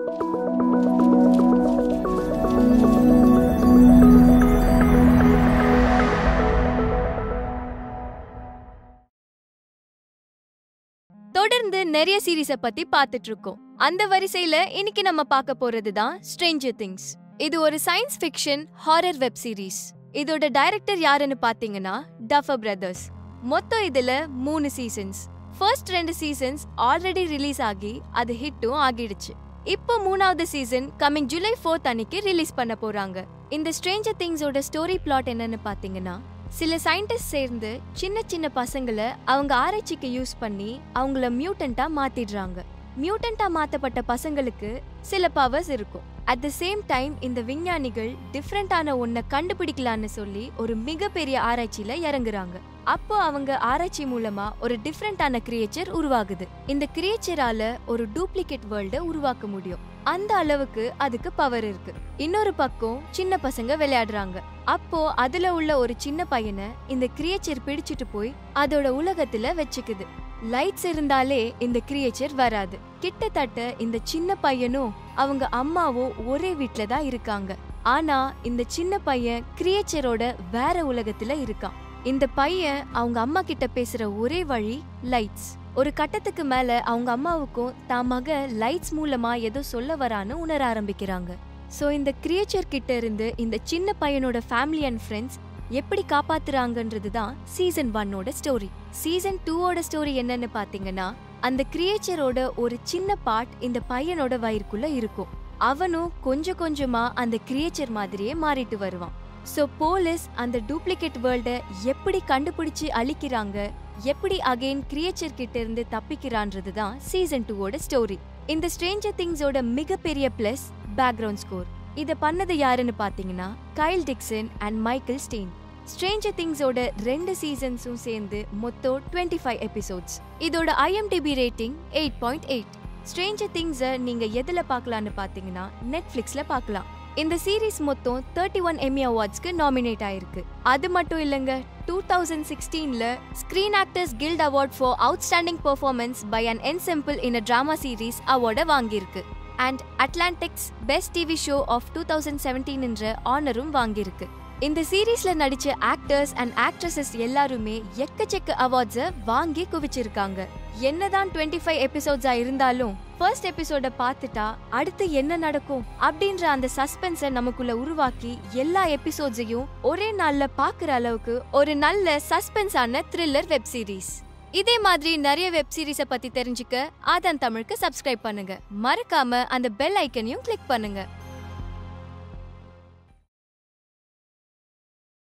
தொடர்ந்து நிறைய சீரீஸ பத்தி பார்த்துட்டு இருக்கோம். அந்த வரிசையில இன்னைக்கு நம்ம பார்க்க போறது தான் ஸ்ட்ரேஞ்சர் திங்ஸ். இது ஒரு science fiction horror web series. இதோட டைரக்டர் யாருன்னு பாத்தீங்கன்னா டஃபர் பிரதர்ஸ். மொத்தம் இதுல 3 seasons. First 2 seasons already release ஆகி அது ஹிட்டும் ஆகிடுச்சு. இப்போ 3வது சீசன் கமிங் ஜூலை 4 அன்னைக்கு ரிலீஸ் பண்ண போறாங்க. இந்த ஸ்ட்ரேஞ்சர் திங்ஸோட ஸ்டோரி பிளாட் என்னன்னு பாத்தீங்கன்னா, சில சயின்டிஸ்ட் சேர்ந்து சின்ன சின்ன பசங்களை அவங்க ஆராய்ச்சிக்கு யூஸ் பண்ணி அவங்கள மியூட்டன்ட்டா மாத்திடுறாங்க. மியூட்டன்ட்டா மாத்தப்பட்ட பசங்களுக்கு சில பவர்ஸ் இருக்கும். அட் த சேம் டைம் இந்த விஞ்ஞானிகள் டிஃப்ரெண்டான ஒன்ன கண்டுபிடிக்கலான்னு சொல்லி ஒரு மிகப்பெரிய ஆராய்ச்சியில இறங்குறாங்க. அப்போ அவங்க ஆராய்ச்சி மூலமா ஒரு டிஃப்ரெண்டான கிரியேச்சர் உருவாகுது. இந்த கிரியேச்சரால ஒரு டூப்ளிகேட் வேர்ல்ட உருவாக்க முடியும். அந்த அளவுக்கு அதுக்கு பவர் இருக்கு. இன்னொரு பக்கம் சின்ன பசங்க விளையாடுறாங்க. அப்போ அதுல உள்ள ஒரு சின்ன பையனை இந்த கிரியேச்சர் பிடிச்சிட்டு போய் அதோட உலகத்துல வச்சுக்குது. லைட்ஸ் இருந்தாலே இந்த கிரியேச்சர் வராது. கிட்டத்தட்ட இந்த சின்ன பையனும் அவங்க அம்மாவும் ஒரே வீட்ல தான் இருக்காங்க. ஆனா இந்த சின்ன பையன் கிரியேச்சரோட வேற உலகத்துல இருக்கான். இந்த பையன் அவங்க அம்மா கிட்ட பேசுற ஒரே வழி லைட்ஸ். ஒரு கட்டத்துக்கு மேல அவங்க அம்மாவுக்கும் தான் மக லைட்ஸ் மூலமா ஏதோ சொல்ல வரான்னு உணர ஆரம்பிக்கிறாங்க. சோ இந்த கிரியேச்சர் கிட்ட இருந்து இந்த சின்ன பையனோட ஃபேமிலி அண்ட் ஃப்ரெண்ட்ஸ் எப்படி காப்பாத்துறாங்கன்றது தான் சீசன் 1ஓட ஸ்டோரி. சீசன் 2ஓட ஸ்டோரி என்னன்னு பாத்தீங்கன்னா, அந்த கிரியேச்சரோட ஒரு சின்ன பார்ட் இந்த பையனோட வயிறுக்குள்ள இருக்கும். அவனும் கொஞ்சம் கொஞ்சமா அந்த கிரியேச்சர் மாதிரியே மாறிட்டு வருவான். சோ போலீஸ் அந்த டூப்ளிகேட் வேர்ல்ட எப்படி கண்டுபிடிச்சு அழிக்கிறாங்க, எப்படி அகைன் கிரியேச்சர் கிட்ட இருந்து தப்பிக்கிறான்றது தான் சீசன் 2ஓட ஸ்டோரி. இந்த ஸ்ட்ரேஞ்சர் திங்ஸோட மிகப்பெரிய பிளஸ் பேக்ரவுண்ட் ஸ்கோர். இத பண்ணது யாருன்னு பாத்தீங்கன்னா Kyle Dixon and Michael Stein. Stranger திங்ஸோட 2 சீசன்ஸும் சேர்ந்து மொத்தம் 25 எபிசோட்ஸ். இதோட IMDb ரேட்டிங் 8.8. ஸ்ட்ரேஞ்சர் திங்ஸை நீங்க எதுல பார்க்கலான்னு பாத்தீங்கன்னா நெட்ஃபிளிக்ஸ்ல பார்க்கலாம். இந்த சீரீஸ் மொத்தம் 31 எம்மி அவார்ட்ஸ்க்கு நாமினேட் ஆயிருக்கு. அது மட்டும் இல்லங்க, 2016ல screen actors guild award for outstanding performance by an ensemble in a drama series அவார்டை வாங்கியிருக்கு. And Atlantic's best TV show of 2017 என்ற ஆனரும் வாங்கியிருக்கு. இந்த சீரீஸ்ல நடிச்ச ஆக்டர்ஸ் அண்ட் ஆக்ட்ரஸஸ் எல்லாருமே எக்கச்சக்க அவார்ட்ஸை வாங்கி குவிச்சிருக்காங்க. என்னதான் 25 எபிசோட்ஸா இருந்தாலும் ஃபர்ஸ்ட் எபிசோட பார்த்துட்டா அடுத்து என்ன நடக்கும் அப்படின்ற அந்த சஸ்பென்ஸை நமக்குள்ள உருவாக்கி எல்லா எபிசோட்ஸையும் ஒரே நாள்ல பாக்குற அளவுக்கு ஒரு நல்ல சஸ்பென்ஸான த்ரில்லர் வெப் சீரிஸ். இதே மாதிரி நிறைய வெப் சீரிஸை பத்தி தெரிஞ்சுக்க ஆதன் தமிழுக்கு சப்ஸ்கிரைப் பண்ணுங்க. மறக்காம அந்த பெல் ஐக்கனையும் கிளிக் பண்ணுங்க.